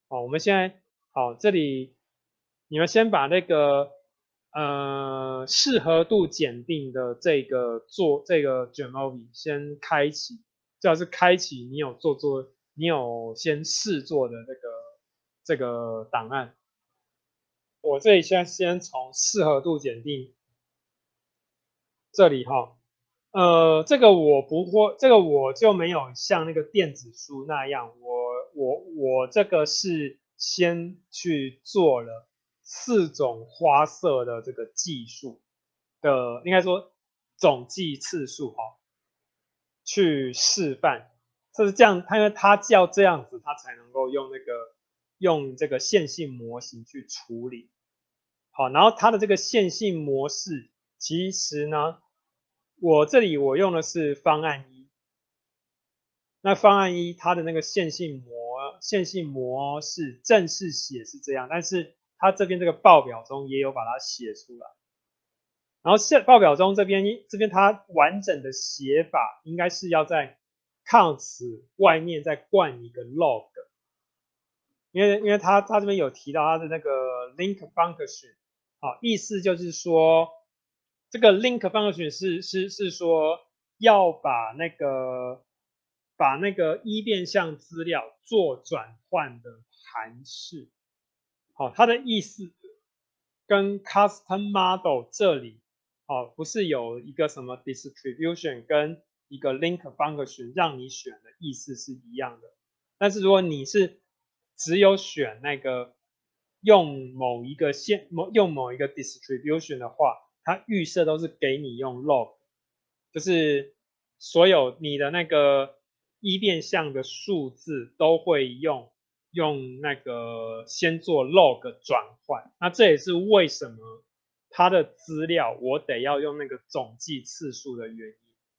好，我们现在好，这里你们先把那个适合度检定的这个卷毛笔先开启，最好是开启你有先试做的这个档案。我这里现在先从适合度检定这里哈，这个我不会，这个我就没有像那个电子书那样，我这个是先去做了4种花色的这个计数的，应该说总计次数哈，去示范，就是这样，因为它要这样子，它才能够用这个线性模型去处理。好，然后它的这个线性模式，其实呢，我这里我用的是方案1，那方案1它的那个线性模式正式写是这样，但是它这边这个报表中也有把它写出来。然后报表中这边它完整的写法应该是要在 counts 外面再灌一个 log， 因为它这边有提到它的那个 link function， 好，意思就是说这个 link function 是说要把那个一变项资料做转换的函式，好，它的意思跟 custom model 这里哦，不是有一个什么 distribution 跟一个 link function 让你选的意思是一样的。但是如果你是只有选那个用某一个distribution 的话，它预设都是给你用 log， 就是所有你的那个一变项的数字都会用那个先做 log 转换，那这也是为什么它的资料我得要用那个总计次数的原因。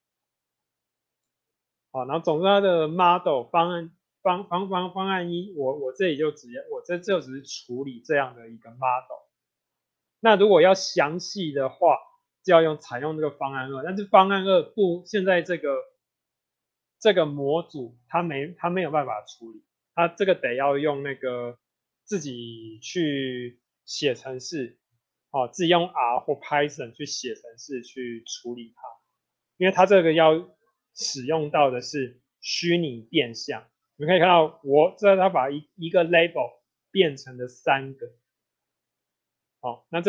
好，然后总之它的 model 方案1，我这里就直接我这就只是处理这样的一个 model。那如果要详细的话，就要采用这个方案2，但是方案2现在这个模组它没有办法处理，它这个得要用那个自己去写程式，哦，自己用 R 或 Python 去写程式去处理它，因为它这个要使用到的是虚拟变相。你们可以看到，它把一个 label 变成了3个，好，那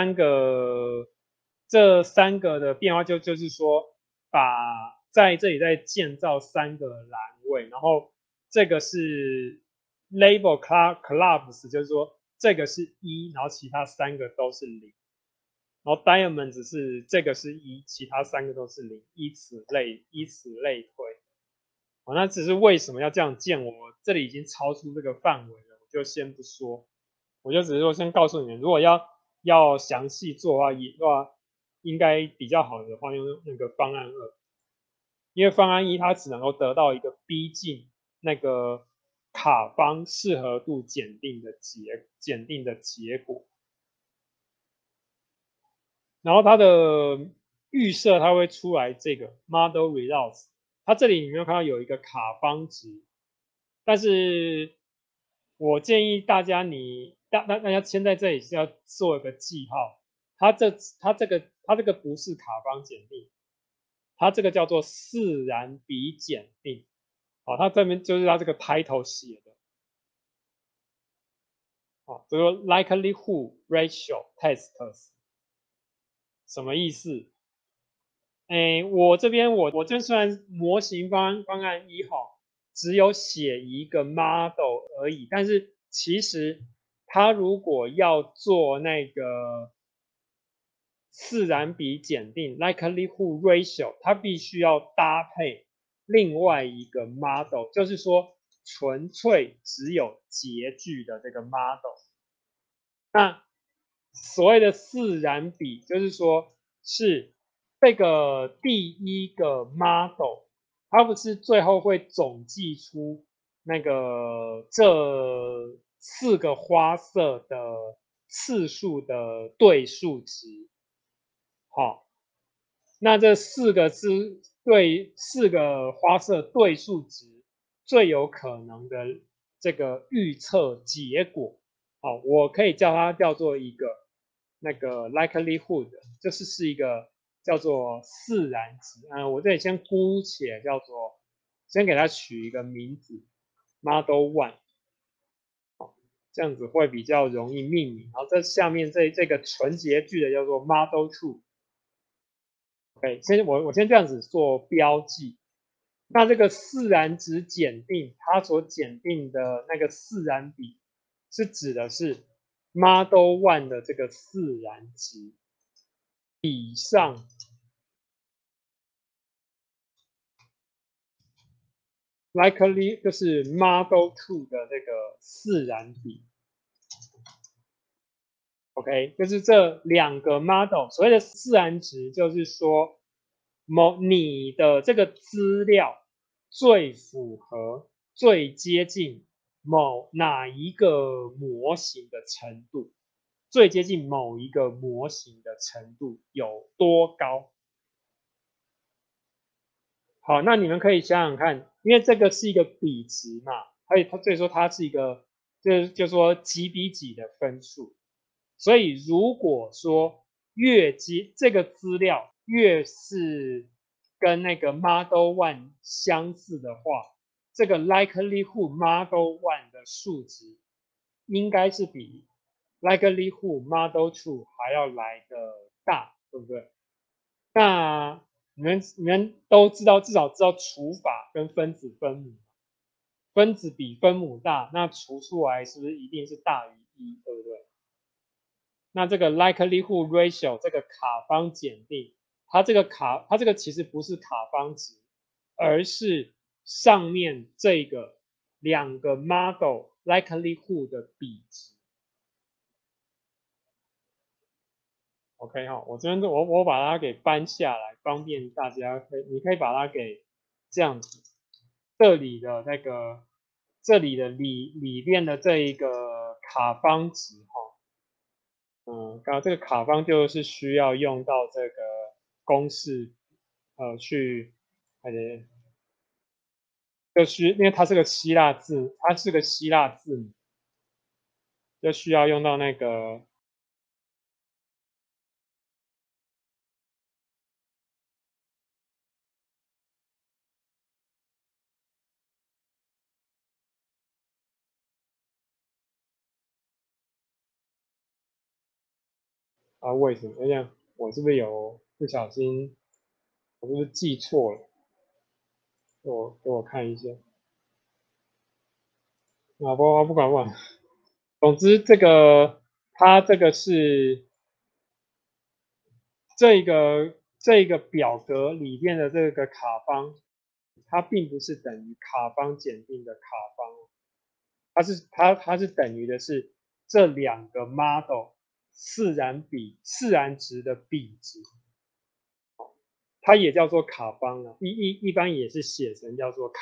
这三个的变化就是说，在这里再建造3个栏位，然后这个是 label clubs， 就是说这个是1，然后其他3个都是0，然后 diamonds 是这个是1，其他3个都是0，以此类推。好，那只是为什么要这样建，我这里已经超出这个范围了，我就先不说。我就只是说先告诉你们，如果要详细做的话，应该比较好的话用那个方案2，因为方案1它只能够得到一个逼近那个卡方适合度检定的结果，然后它的预设它会出来这个 model results， 它这里你没有看到有一个卡方值，但是我建议大家大家先在这里是要做一个记号，它这个不是卡方检定，它这个叫做自然比检定，好，它这边就是它这个 title 写的，好，这个 likelihood ratio tests 什么意思？我这边虽然模型方案1号只有写一个 model 而已，但是其实它如果要做那个自然比检定 likelihood ratio，它必须要搭配另外一个 model， 就是说纯粹只有截距的这个 model。那所谓的自然比，就是说是这个第一个 model， 它不是最后会总计出那个这4个花色的次数的对数值，好，那这4个花色对数值最有可能的这个预测结果。好，我可以叫做一个那个 likelihood， 就是是一个叫做自然值。我这里先姑且叫做，先给它取一个名字 ，Model One。这样子会比较容易命名。然后这下面这个纯洁句的叫做 Model Two。OK， 我先这样子做标记。那这个自然值检定，它所检定的那个自然比，是指的是 Model One 的这个自然值比上likely 就是 Model Two 的这个自然比。OK， 就是这两个 model， 所谓的自然值就是说，你的这个资料最符合、最接近哪一个模型的程度，最接近某一个模型的程度有多高？好，那你们可以想想看，因为这个是一个比值嘛，所以说它是一个就是说几比几的分数。所以如果说越接这个资料越是跟那个 Model One 相似的话，这个 likelihood Model One 的数值应该是比 likelihood Model Two 还要来的大，对不对？那你们都知道，至少知道除法跟分子分母，分子比分母大，那除出来是不是一定是大于一，对不对？那这个 likelihood ratio 这个卡方检定，它这个其实不是卡方值，而是上面这个两个 model likelihood 的比值。OK 哈，我这边我把它给搬下来，方便大家你可以把它给这样子，这里的那个里面的这一个卡方值哈。刚刚这个卡方就是需要用到这个公式，去，就是因为它是个希腊字，它是个希腊字母，就需要用到那个为什么？这样我是不是有不小心，我是不是记错了？给我看一下。不管，总之它这个是这个表格里面的这个卡方，它并不是等于卡方检定的卡方，它是等于的是这两个 model 自然值的比值，它也叫做卡方啊，一般也是写成叫做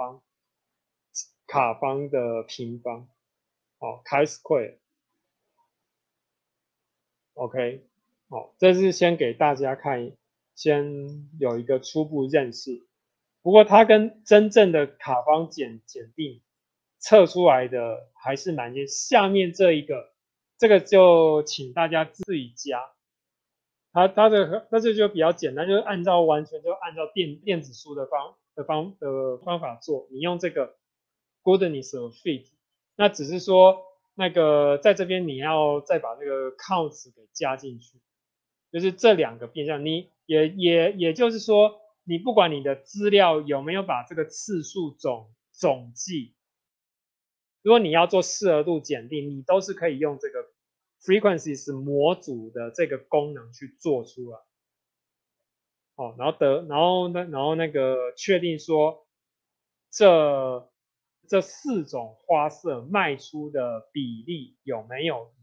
卡方的平方，chi-square。OK， 这是先给大家看，先有一个初步认识。不过它跟真正的卡方检定测出来的还是蛮接。下面这个就请大家自己加。它这就比较简单，就是完全就按照电子书的方法做。你用这个 goodness of fit， 那只是说那个在这边你要再把这个 counts 给加进去，就是这两个变相。也就是说，你不管你的资料有没有把这个次数总计，如果你要做适合度检定，你都是可以用这个 frequencies 模组的这个功能去做出来。然后那个确定说这四种花色卖出的比例有没有